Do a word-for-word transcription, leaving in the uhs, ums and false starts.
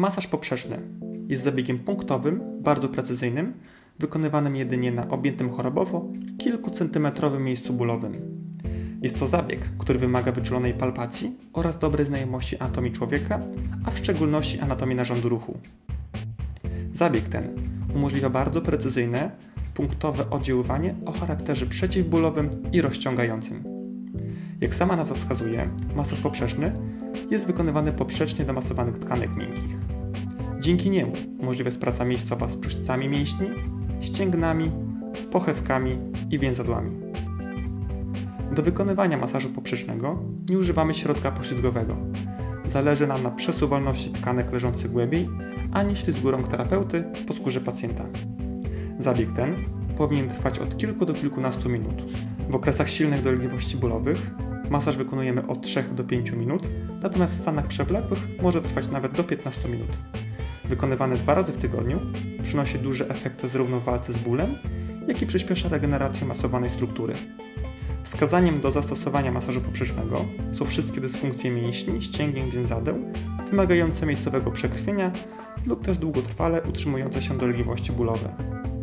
Masaż poprzeczny jest zabiegiem punktowym, bardzo precyzyjnym, wykonywanym jedynie na objętym chorobowo kilkucentymetrowym miejscu bólowym. Jest to zabieg, który wymaga wyczulonej palpacji oraz dobrej znajomości anatomii człowieka, a w szczególności anatomii narządu ruchu. Zabieg ten umożliwia bardzo precyzyjne, punktowe oddziaływanie o charakterze przeciwbólowym i rozciągającym. Jak sama nazwa wskazuje, masaż poprzeczny jest wykonywany poprzecznie do masowanych tkanek miękkich. Dzięki niemu możliwa jest praca miejscowa z brzuszcami mięśni, ścięgnami, pochewkami i więzadłami. Do wykonywania masażu poprzecznego nie używamy środka poślizgowego. Zależy nam na przesuwalności tkanek leżących głębiej, a nie ślizgu rąk terapeuty po skórze pacjenta. Zabieg ten powinien trwać od kilku do kilkunastu minut. W okresach silnych dolegliwości bólowych masaż wykonujemy od trzech do pięciu minut, natomiast w stanach przewlekłych może trwać nawet do piętnastu minut. Wykonywany dwa razy w tygodniu przynosi duże efekty zarówno w walce z bólem, jak i przyspiesza regenerację masowanej struktury. Wskazaniem do zastosowania masażu poprzecznego są wszystkie dysfunkcje mięśni, ścięgien, więzadeł, wymagające miejscowego przekrwienia lub też długotrwale utrzymujące się dolegliwości bólowe.